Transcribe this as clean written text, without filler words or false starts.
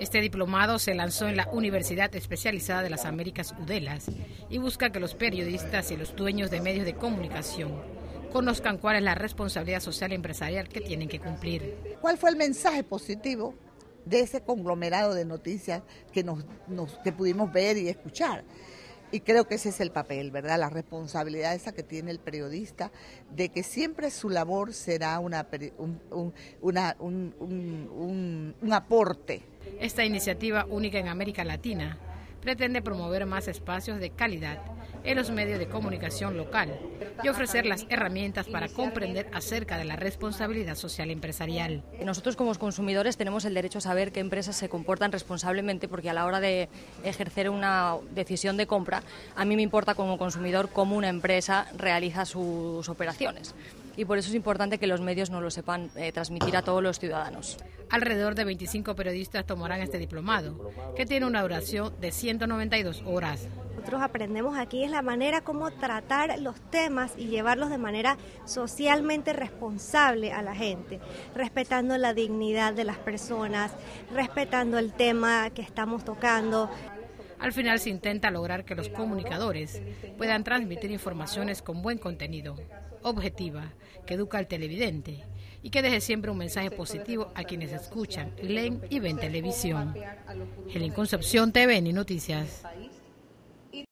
Este diplomado se lanzó en la Universidad Especializada de las Américas, UDELAS, y busca que los periodistas y los dueños de medios de comunicación conozcan cuál es la responsabilidad social y empresarial que tienen que cumplir. ¿Cuál fue el mensaje positivo de ese conglomerado de noticias que pudimos ver y escuchar? Y creo que ese es el papel, ¿verdad? La responsabilidad esa que tiene el periodista de que siempre su labor será un aporte. Esta iniciativa única en América Latina pretende promover más espacios de calidad en los medios de comunicación local y ofrecer las herramientas para comprender acerca de la responsabilidad social empresarial. Nosotros como consumidores tenemos el derecho a saber qué empresas se comportan responsablemente, porque a la hora de ejercer una decisión de compra, a mí me importa como consumidor cómo una empresa realiza sus operaciones. Y por eso es importante que los medios nos lo sepan transmitir a todos los ciudadanos. Alrededor de 25 periodistas tomarán este diplomado, que tiene una duración de 192 horas. Nosotros aprendemos aquí es la manera como tratar los temas y llevarlos de manera socialmente responsable a la gente, respetando la dignidad de las personas, respetando el tema que estamos tocando. Al final se intenta lograr que los comunicadores puedan transmitir informaciones con buen contenido, objetiva, que educa al televidente y que deje siempre un mensaje positivo a quienes escuchan, leen y ven televisión. Helen Concepción, TVN Noticias.